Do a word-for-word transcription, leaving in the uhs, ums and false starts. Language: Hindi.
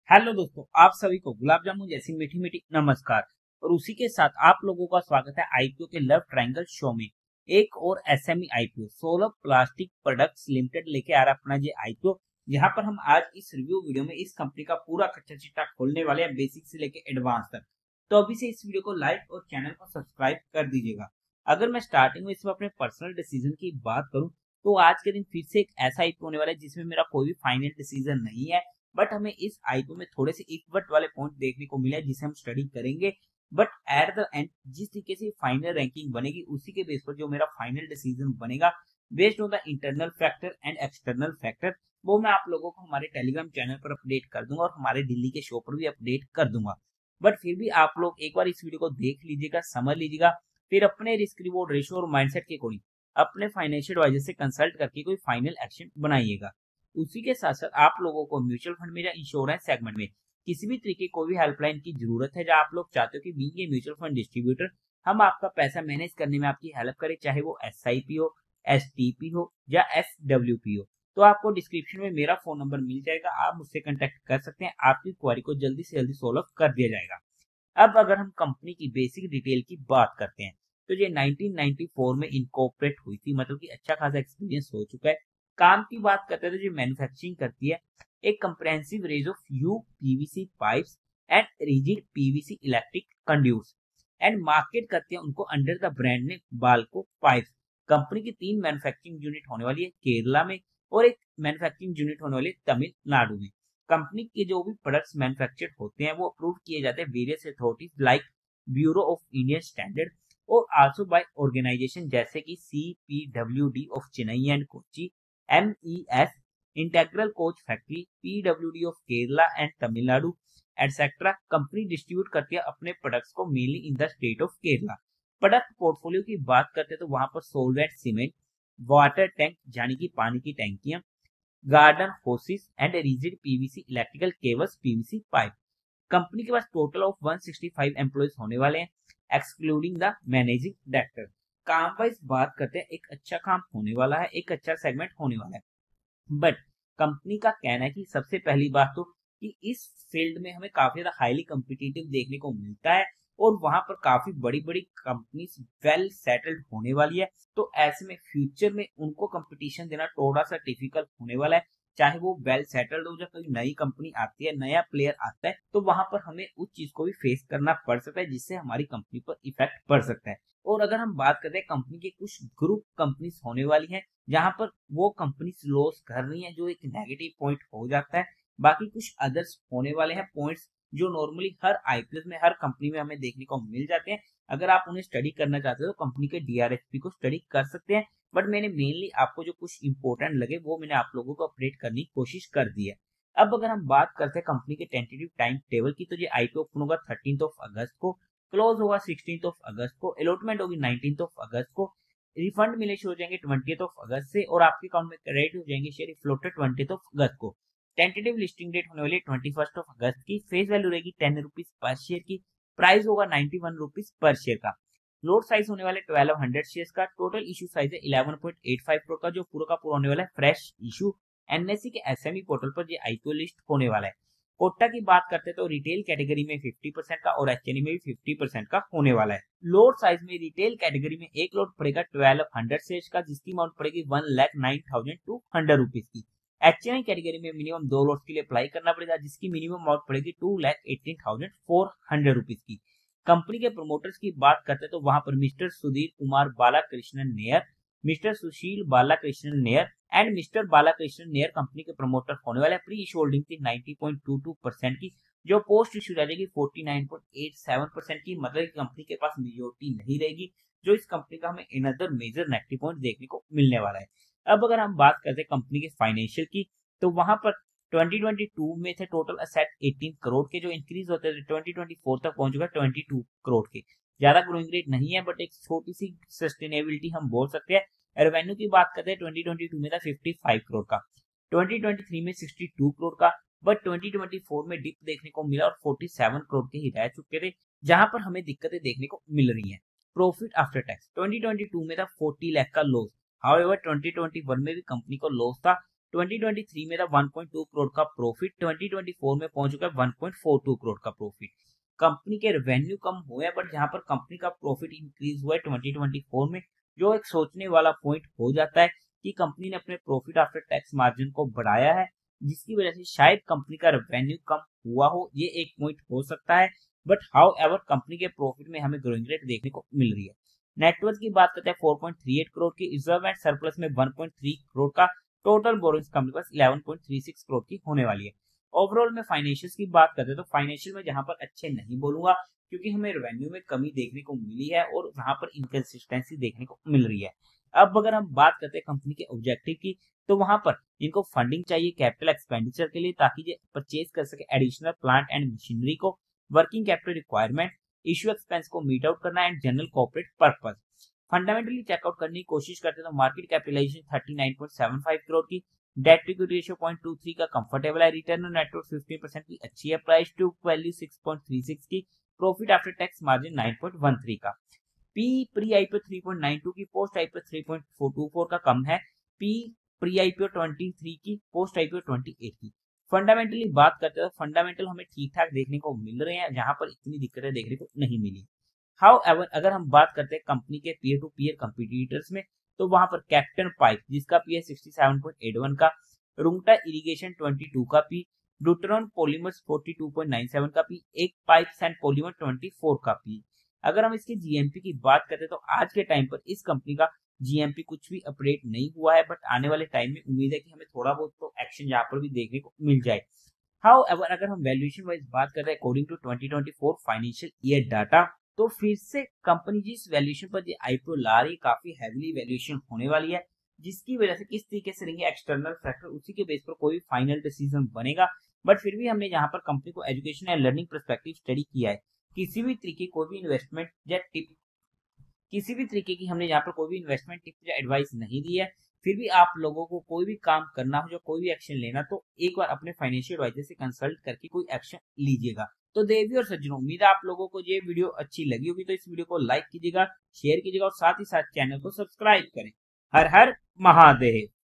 हेलो दोस्तों, आप सभी को गुलाब जामुन जैसी मीठी मीठी नमस्कार। और उसी के साथ आप लोगों का स्वागत है आईपीओ के लव ट्रायंगल शो में। एक और SME IPO solar plastic products limited लेके आ रहा अपना ये आईपीओ। यहाँ पर हम आज इस रिव्यू वीडियो में इस कंपनी का पूरा कच्चा चिट्ठा खोलने वाले हैं, बेसिक से लेके एडवांस तक। तो अभी से इस वीडियो को लाइक और चैनल को सब्सक्राइब कर दीजिएगा। अगर मैं स्टार्टिंग में इसमें अपने पर्सनल डिसीजन की बात करूं तो आज के दिन फिर से एक ऐसा आईपीओ होने वाला है जिसमें मेरा कोई भी फाइनल डिसीजन नहीं है, बट हमें इस आईपीओ में थोड़े से इक्वट वाले पॉइंट देखने को मिले जिसे हम स्टडी करेंगे। बट एट द एंड जिस तरीके से फाइनल रैंकिंग बनेगी उसी के बेस पर जो मेरा फाइनल डिसीजन बनेगा based on the internal factor and external factor, वो मैं आप लोगों को हमारे टेलीग्राम चैनल पर अपडेट कर दूंगा और हमारे दिल्ली के शो पर भी अपडेट कर दूंगा। बट फिर भी आप लोग एक बार इस वीडियो को देख लीजिएगा, समझ लीजिएगा, फिर अपने रिस्क रिवॉर्ड रेशियो और माइंडसेट के अकॉर्डिंग अपने फाइनेंशियल एडवाइजर से कंसल्ट करके कोई फाइनल एक्शन बनाइएगा। उसी के साथ साथ आप लोगों को म्यूचुअल फंड में या इंश्योरेंस सेगमेंट में किसी भी तरीके कोई भी हेल्पलाइन की जरूरत है जहां आप लोग चाहते हो कि being a mutual fund distributor हम आपका पैसा मैनेज करने में आपकी हेल्प करें, चाहे वो एसआईपी हो, एसटीपी हो या एसडब्ल्यूपी हो, तो आपको डिस्क्रिप्शन में मेरा फोन नंबर मिल जाएगा, आप मुझसे कांटेक्ट कर सकते हैं, आपकी क्वारी को जल्दी से जल्दी सोल्व कर दिया जाएगा। अब अगर हम कंपनी की बेसिक डिटेल की बात करते हैं तो ये नाइनटीन नाइंटी फोर में इनकॉर्पोरेट हुई थी, मतलब कि अच्छा खासा एक्सपीरियंस हो चुका है। काम की बात करते हैं तो जो मैन्युफैक्चरिंग करती है एक comprehensive range of U PVC pipes and rigid PVC electric conduits and market करती है उनको under the brand name Balco pipes. Company की तीन मैन्युफैक्चरिंग यूनिट होने वाली है केरला में और एक मैन्युफैक्चरिंग यूनिट होने वाली है तमिलनाडु में। कंपनी के जो भी प्रोडक्ट्स मैन्युफैक्चर्ड होते हैं वो अप्रूव किए जाते हैं various authorities like bureau of Indian standard और आल्सो बाय ऑर्गेनाइजेशन जैसे कि CPWD of Chennai and Kochi, MES integral coach factory, PWD of Kerala and Tamil Nadu et cetera. Company distribute करती है अपने प्रोडक्ट्स को mainly in the state of Kerala. Product portfolio की बात करते हैं तो वहां पर सोलवेंट सीमेंट, वाटर टैंक यानी कि पानी की टैंकियां, garden hoses and rigid PVC electrical cables PVC pipe. Company के पास total of one sixty five employees होने वाले हैं एक्सक्लूडिंग द मैनेजिंग डायरेक्टर। काम वाइज बात करते हैं एक अच्छा काम होने वाला है, एक अच्छा सेगमेंट होने वाला है। बट कंपनी का कहना है कि सबसे पहली बात तो कि इस फील्ड में हमें काफी ज्यादा हाईली कॉम्पिटिटिव देखने को मिलता है और वहां पर काफी बड़ी बड़ी कंपनीज वेल सेटल्ड होने वाली है। तो ऐसे में फ्यूचर में उनको कंपटीशन देना थोड़ा सा डिफिकल्ट होने वाला है, चाहे वो वेल सेटल्ड हो, जब कोई नई कंपनी आती है, नया प्लेयर आता है, तो वहां पर हमें उस चीज को भी फेस करना पड़ सकता है जिससे हमारी कंपनी पर इफेक्ट पड़ सकता है। और अगर हम बात करते हैं कंपनी के कुछ ग्रुप कंपनीज होने वाली हैं जहां पर वो कंपनीज लॉस कर रही हैं, जो एक नेगेटिव पॉइंट हो जाता है। बाकी कुछ अदर्स होने वाले हैं पॉइंट्स जो नॉर्मली हर आईपीओ में, हर कंपनी में हमें देखने को मिल जाते हैं। अगर आप उन्हें स्टडी करना चाहते हो तो कंपनी के डीआरएसपी को स्टडी कर सकते हैं, बट मैंने मेनली आपको जो कुछ इंपॉर्टेंट लगे वो मैंने आप लोगों को अपडेट करने की कोशिश कर दी है। अब अगर हम बात करते हैं कंपनी के टेंटेटिव टाइम टेबल की, तो ये आईपीओ ओपन होगा थर्टीन ऑफ अगस्त को, क्लोज होगा सिक्सटीन ऑफ अगस्त को, अलॉटमेंट होगी नाइनटीन ऑफ अगस्त को, रिफंड मिले शुरू हो जाएंगे ट्वेंटी ऑफ अगस्त से और आपके अकाउंट में क्रेडिट हो जाएंगे share floated twenty of August को। टेंटेटिव लिस्टिंग डेट होने वाली है ट्वेंटी फर्स्ट ऑफ अगस्त की, फेस वैल्यू रहेगी टेन रुपीज पर शेयर की, प्राइस होगा ninety one rupees per share का, लोड साइज होने वाले ट्वेल्व हंड्रेड शेयर्स का, टोटल इशू साइज है eleven point eight five crore का जो पूरा का पूरा होने वाला है फ्रेश इशू। एनएससी के एसएमई पोर्टल पर ये आईपीओ लिस्ट होने वाला है। कोटा की बात करते हैं तो रिटेल कैटेगरी में फिफ्टी परसेंट का और एचएनई में भी फिफ्टी परसेंट का होने वाला है। लोड साइज में रिटेल कैटेगरी में एक लोड पड़ेगा ट्वेल्व हंड्रेड शेयर्स का जिसकी अमाउंट पड़ेगी one lakh nine thousand two hundred rupees की। एचएनई कैटेगरी में मिनिमम दो लोड के लिए अप्लाई करना पड़ेगा जिसकी मिनिमम अमाउंट पड़ेगी two lakh eighteen thousand four hundred rupees की। कंपनी के प्रोमोटर्स की बात करते हैं तो वहां पर mister Sudhir Kumar Balakrishnan Nair, mister Sushil Balakrishnan Nair and mister Balakrishnan Nair company के प्रमोटर होने वाले। प्री इशू होल्डिंग थी ninety point to to percent की, जो पोस्ट इशू रहेगी forty nine point eight seven percent की, मतलब कंपनी के पास मेजोरिटी नहीं रहेगी, जो इस कंपनी का हमें अनदर मेजर नेगेटिव पॉइंट देखने को मिलने वाला है। अब अगर हम बात करते हैं कंपनी के फाइनेंशियल की, तो वहां पर ट्वेंटी ट्वेंटी टू में थे टोटल असेट एटीन करोड़ के, जो इंक्रीज होते थे ट्वेंटी ट्वेंटी फोर तक पहुंच चुका ट्वेंटी टू करोड़ के। ज्यादा ग्रोइंग रेट नहीं है बट एक छोटी सी सस्टेनेबिलिटी हम बोल सकते हैं। रेवेन्यू की बात करते हैं ट्वेंटी ट्वेंटी टू में था फिफ्टी फाइव करोड़ का, ट्वेंटी ट्वेंटी थ्री में सिक्सटी टू करोड़ का, बट ट्वेंटी ट्वेंटी फोर में डिप देखने को मिला और फोर्टी सेवन करोड़ के ही रह चुके थे, जहां पर हमें दिक्कतें देखने को मिल रही हैं। Profit after tax twenty twenty two में था फोर्टी लाख का loss, however twenty twenty one में भी कंपनी को लॉस था ट्वेंटी ट्वेंटी थ्री में था वन पॉइंट टू करोड़ का प्रॉफिट, ट्वेंटी ट्वेंटी फोर में पहुंच चुका है one point four two crore का प्रॉफिट। कंपनी के रेवेन्यू कम हुए हैं बट जहां पर कंपनी का प्रॉफिट इंक्रीज हुआ है ट्वेंटी ट्वेंटी फोर में, जो एक सोचने वाला पॉइंट हो जाता है कि कंपनी ने अपने प्रॉफिट आफ्टर टैक्स मार्जिन को बढ़ाया है, जिसकी वजह से शायद कंपनी का रेवेन्यू कम हुआ हो, ये एक पॉइंट हो सकता है। बट हाउ एवर कंपनी के प्रॉफिट में हमें ग्रोइंग रेट देखने को मिल रही है। नेटवर्थ की बात करते हैं four point three eight crore की, रिजर्व एंड सरप्लस में वन पॉइंट थ्री करोड़ का, टोटल बोरोइंग्स कंपनी के पास eleven point three six crore की होने वाली है। ओवरऑल में फाइनेंशियल्स की बात करते हैं तो फाइनेंशियल में जहां पर अच्छे नहीं बोलूंगा क्योंकि हमें रेवेन्यू में कमी देखने को मिली है और वहां पर इनकंसिस्टेंसी देखने को मिल रही है। अब अगर हम बात करते हैं कंपनी के ऑब्जेक्टिव की, तो वहां पर इनको फंडिंग चाहिए कैपिटल एक्सपेंडिचर के लिए ताकि ये परचेज कर सके एडिशनल प्लांट एंड मशीनरी को, working capital requirement, issue expense को मीट आउट करना and general corporate purpose. Fundamentally check out करने की कोशिश करते हैं तो market capitalisation thirty nine point seven five crore की, debt to equity ratio point two three का कंफर्टेबल है, return on net worth fifteen percent की अच्छी है, price to value six point three six की, profit after tax margin nine point one three का, P pre IPO three point nine two की, post IPO three point four two four का कम है, P pre IPO twenty three की, पोस्ट आईपीओ ट्वेंटी एट की। फंडामेंटली बात करते हैं तो फंडामेंटल हमें ठीक ठाक देखने को मिल रहे हैं, जहां पर इतनी दिक्कतें देखने को नहीं मिली। हाउएवर अगर हम बात करते हैं कंपनी के पीयर टू पीयर कंपटीटर्स में, तो वहां पर कैप्टन पाइप जिसका पी है sixty seven point eight one का, रुंगटा इरिगेशन ट्वेंटी टू का P, Dutron polymers forty two point nine seven का पी, एक pipes and polymer twenty four का पी। अगर हम इसके जीएमपी की बात करते हैं तो आज के टाइम पर इस कंपनी का जीएमपी कुछ भी अपडेट नहीं हुआ है, बट आने वाले टाइम में उम्मीद है कि हमें थोड़ा बहुत तो एक्शन यहाँ पर भी देखने को मिल जाए। हाउएवर अगर हम वैल्यूएशन वाइज बात करते हैं according to twenty twenty four financial year data, तो फिर से कंपनी जिस वैल्यूएशन पर आईपीओ ला रही है काफी हैवीली वैल्यूएशन होने वाली है, जिसकी वजह से किस तरीके से रहेंगे एक्सटर्नल फैक्टर उसी के बेस पर कोई फाइनल डिसीजन बनेगा। बट फिर भी हमने यहाँ पर कंपनी को education and learning perspective study किया है, किसी भी तरीके कोई भी इन्वेस्टमेंट या टिप किसी भी तरीके की हमने यहाँ पर कोई भी इन्वेस्टमेंट टिप या एडवाइस नहीं दी है। फिर भी आप लोगों को कोई भी काम करना हो, जो कोई भी एक्शन लेना, तो एक बार अपने फाइनेंशियल एडवाइजर से कंसल्ट करके कोई एक्शन लीजिएगा। तो देवी और सज्जनों, उम्मीद है आप लोगों को ये वीडियो अच्छी लगी होगी, तो इस वीडियो को लाइक कीजिएगा, शेयर कीजिएगा और साथ ही साथ चैनल को सब्सक्राइब करें। हर हर महादेव।